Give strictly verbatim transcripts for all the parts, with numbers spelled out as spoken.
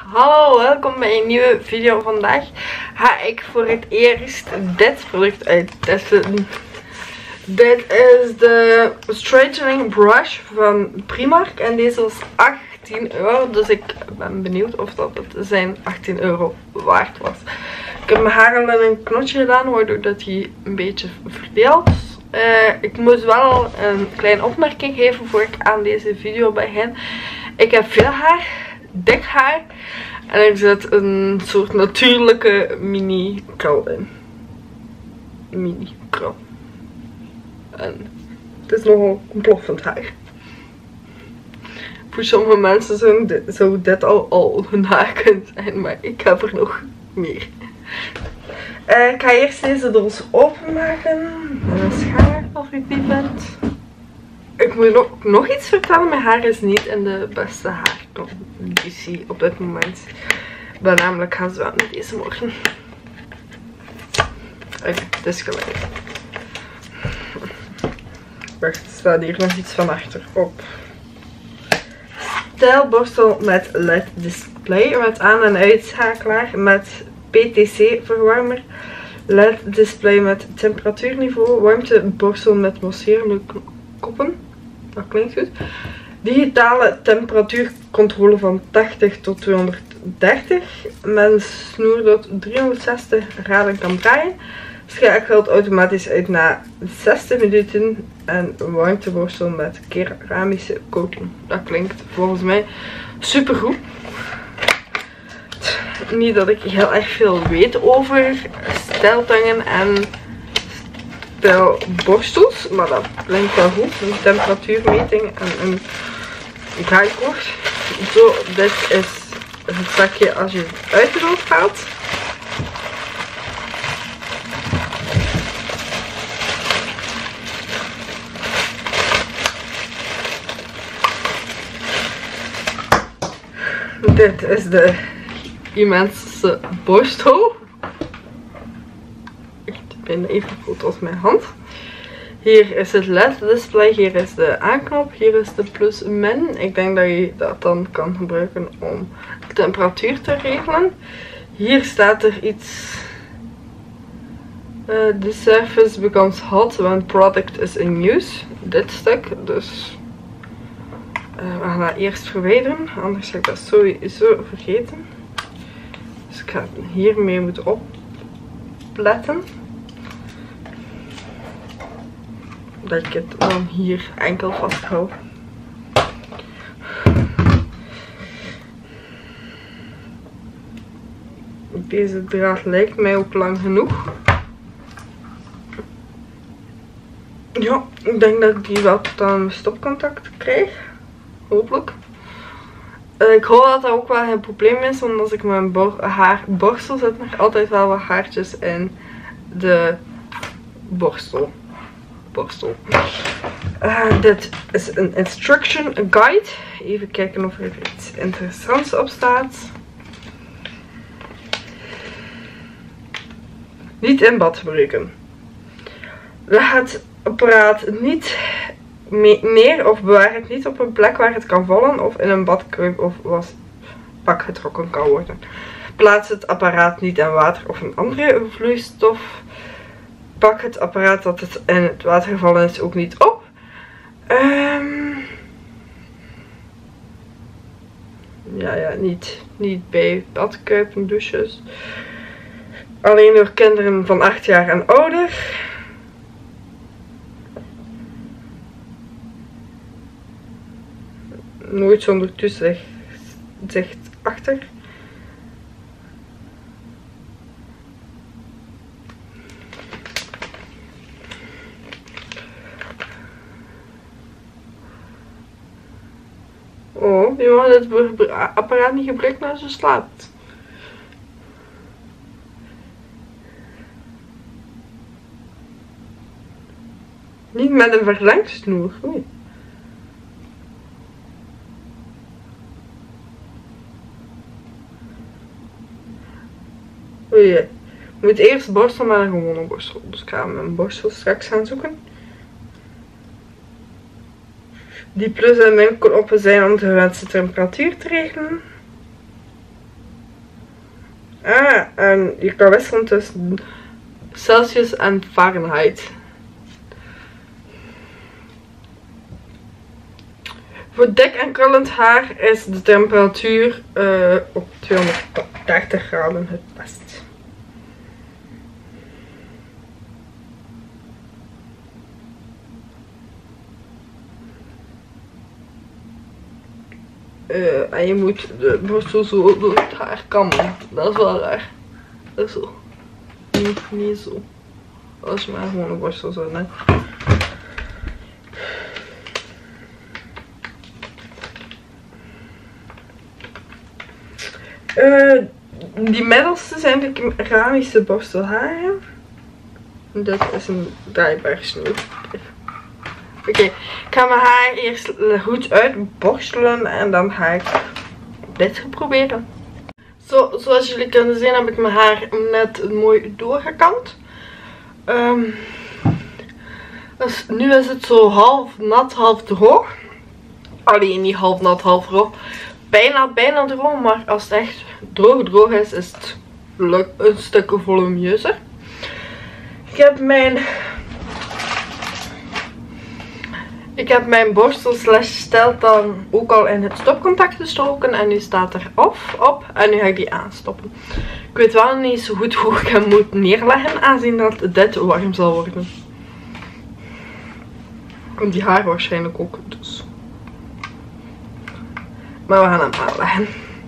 Hallo, welkom bij een nieuwe video. Vandaag ga ik voor het eerst dit product uittesten. Dit is de straightening brush van Primark en deze was achttien euro. Dus ik ben benieuwd of dat het zijn achttien euro waard was. Ik heb mijn haar al in een knotje gedaan, waardoor dat hij een beetje verdeelt. Uh, ik moet wel een kleine opmerking geven voor ik aan deze video begin. Ik heb veel haar, dik haar. En er zit een soort natuurlijke mini krul in. Mini krul. En het is nogal ontploffend haar. Voor sommige mensen zou dit, zou dit al, al hun haar kunnen zijn, maar ik heb er nog meer. Uh, ik ga eerst deze doos openmaken. Met een schaar als ik die bent. Ik moet nog, nog iets vertellen. Mijn haar is niet in de beste haarconditie op dit moment. Ik ben namelijk gaan zwemmen deze morgen. Oké, okay, het is gelijk. Wacht, er staat hier nog iets van achterop. Stijlborstel met L E D display. Met aan- en uitschakelaar. Met P T C verwarmer. L E D display met temperatuurniveau. Warmteborstel met mousserende koppen. Dat klinkt goed. Digitale temperatuurcontrole van tachtig tot tweehonderddertig. Met een snoer dat driehonderdzestig graden kan draaien. Schakelt automatisch uit na zestig minuten. En warmteborstel met keramische coating. Dat klinkt volgens mij super goed. Niet dat ik heel erg veel weet over stijltangen en stijlborstels, maar dat klinkt wel goed. Een temperatuurmeting en een draaikolk. Zo, dit is het zakje als je het uit de doos haalt. Dit is de immense borstel. Echt bijna even groot als mijn hand. Hier is het L E D display, hier is de aanknop, hier is de plus min. Ik denk dat je dat dan kan gebruiken om de temperatuur te regelen. Hier staat er iets. Uh, the surface becomes hot when product is in use. Dit stuk, dus uh, we gaan dat eerst verwijderen, anders ga ik dat sowieso vergeten. Dus ik ga hiermee moeten opletten. Dat ik het dan hier enkel vasthoud. Deze draad lijkt mij ook lang genoeg. Ja, ik denk dat ik die wel tot aan mijn stopcontact krijg. Hopelijk. Uh, ik hoop dat dat ook wel geen probleem is, want als ik mijn bor haar borstel zet, nog altijd wel wat haartjes in de borstel. borstel. Uh, dit is een instruction guide. Even kijken of er iets interessants op staat. Niet in bad gebruiken. Leg het apparaat niet neer of bewaar het niet op een plek waar het kan vallen of in een badkuip of wasbak getrokken kan worden. Plaats het apparaat niet in water of een andere vloeistof. Pak het apparaat dat het in het water gevallen is ook niet op. Um, ja, ja, niet, niet bij badkuipen, douches. Alleen door kinderen van acht jaar en ouder. Nooit zonder toezicht achter. Oh, je mag het apparaat niet gebruiken als je slaapt. Niet met een verlengsnoer. Oei. Oei. Je moet eerst borstel met een gewone borstel. Dus ik ga mijn borstel straks gaan zoeken. Die plus en min knoppen zijn om de gewenste temperatuur te regelen. Ah, en je kan wisselen tussen Celsius en Fahrenheit. Voor dik en krullend haar is de temperatuur uh, op tweehonderddertig graden het best. Uh, en je moet de borstel zo door het haar kammen. Dat is wel raar. Dat is zo. Niet, niet zo. Als je maar gewoon een borstel zo net. Uh, die middelste zijn de keramische borstelharen. Dit is een draaibaar snoer. Oké, okay, ik ga mijn haar eerst goed uitborstelen en dan ga ik dit gaan proberen. Zo, zoals jullie kunnen zien heb ik mijn haar net mooi doorgekamd. Um, dus nu is het zo half nat, half droog. Alleen niet half nat, half droog. Bijna, bijna droog, maar als het echt droog droog is, is het een stuk volumeuzer. Ik heb mijn... Ik heb mijn borstel slash stel dan ook al in het stopcontact gestoken en nu staat er off op en nu ga ik die aanstoppen. Ik weet wel niet zo goed hoe ik hem moet neerleggen aangezien dat dit warm zal worden. En die haar waarschijnlijk ook dus. Maar we gaan hem aanleggen.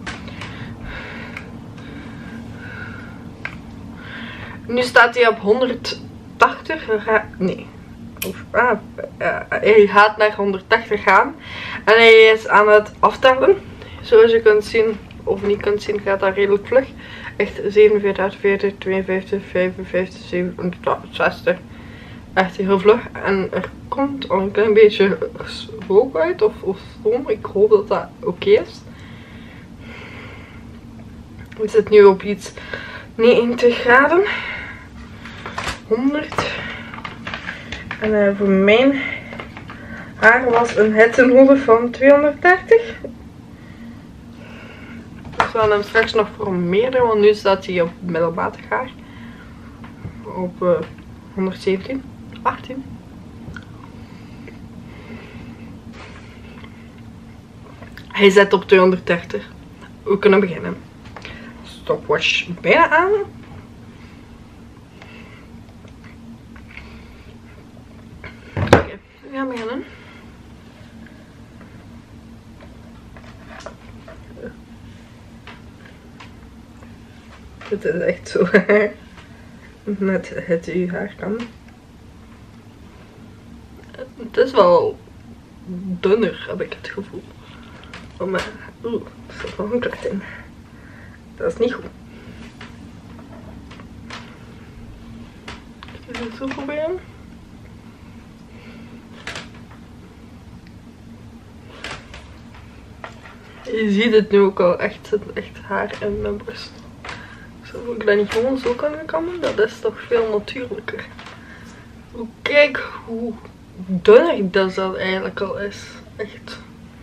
Nu staat hij op honderdtachtig. Nee. Of, ah, uh, hij gaat naar honderdtachtig gaan. En hij is aan het aftellen. Zoals je kunt zien, of niet kunt zien, gaat dat redelijk vlug. Echt zevenenveertig, achtenveertig, tweeënvijftig, vijfenvijftig, zevenenvijftig, zestig. Echt heel vlug. En er komt al een klein beetje rook uit. Of, of stoom. Ik hoop dat dat oké okay is. Ik zit nu op iets negentig graden. honderd. En uh, voor mijn haar was een hittenoden van tweehonderddertig. Dus we gaan hem straks nog vermeerderen, want nu staat hij op middelmatig haar. Op uh, honderdzeventien, achttien. Hij zit op tweehonderddertig. We kunnen beginnen. Stopwatch bijna aan. Oké, we gaan beginnen. Dit is echt zo haar. Met het uw haarkam. Het is wel dunner, heb ik het gevoel. Oh, maar oeh, er zit nog een klecht in. Dat is niet goed. Ik ga het zo proberen. Je ziet het nu ook al, echt, zit echt haar in mijn borst. Zou ik dat niet gewoon zo kunnen kammen? Dat is toch veel natuurlijker. Kijk hoe dunner dat, dat eigenlijk al is. Echt.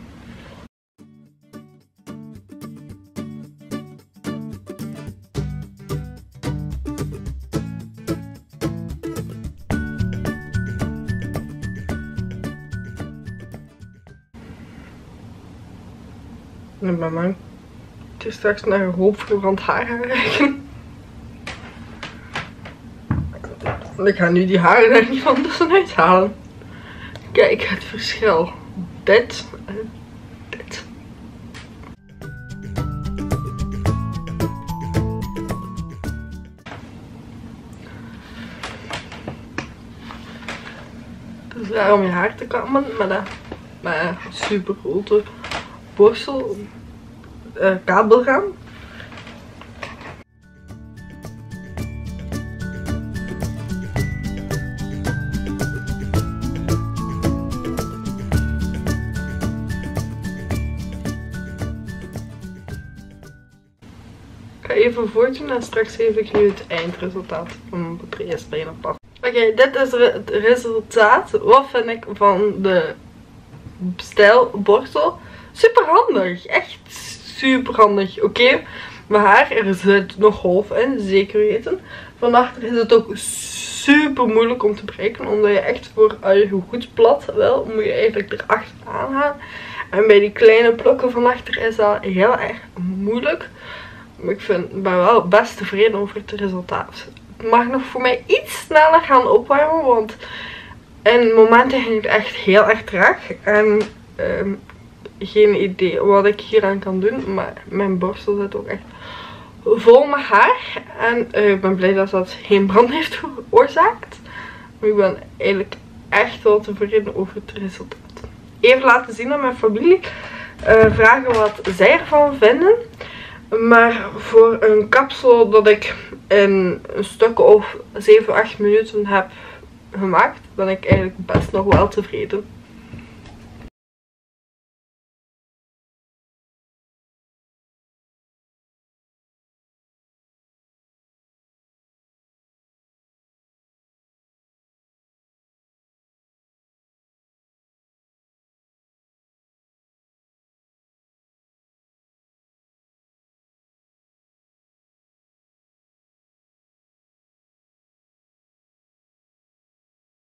En bij mij het is straks naar een hoop verbrand haar gaan reiken. Ik ga nu die haren er niet van tussenuit halen. Kijk het verschil. Dit en dit. Het is raar om je haar te kammen met een, met een super grote borstel. Uh, kabel gaan. Ik ga even voortdoen en straks geef ik nu het eindresultaat van de eerste trainer pas. Oké, okay, dit is het resultaat. Wat vind ik van de stijlborstel? Super handig, echt super handig. Oké, okay. mijn haar. Er zit nog golf in, zeker weten. Van achter is het ook super moeilijk om te breken. Omdat je echt voor als je goed plat wil, moet je eigenlijk erachteraan gaan. En bij die kleine plokken van achter is dat heel erg moeilijk. Maar ik vind, ben wel best tevreden over het resultaat. Het mag nog voor mij iets sneller gaan opwarmen. Want in momenten ging het echt heel erg traag. En um, geen idee wat ik hieraan kan doen. Maar mijn borstel zit ook echt vol met haar. En uh, ik ben blij dat dat geen brand heeft veroorzaakt. Maar ik ben eigenlijk echt wel tevreden over het resultaat. Even laten zien aan mijn familie. Uh, vragen wat zij ervan vinden. Maar voor een kapsel dat ik in een stuk of zeven, acht minuten heb gemaakt, ben ik eigenlijk best nog wel tevreden.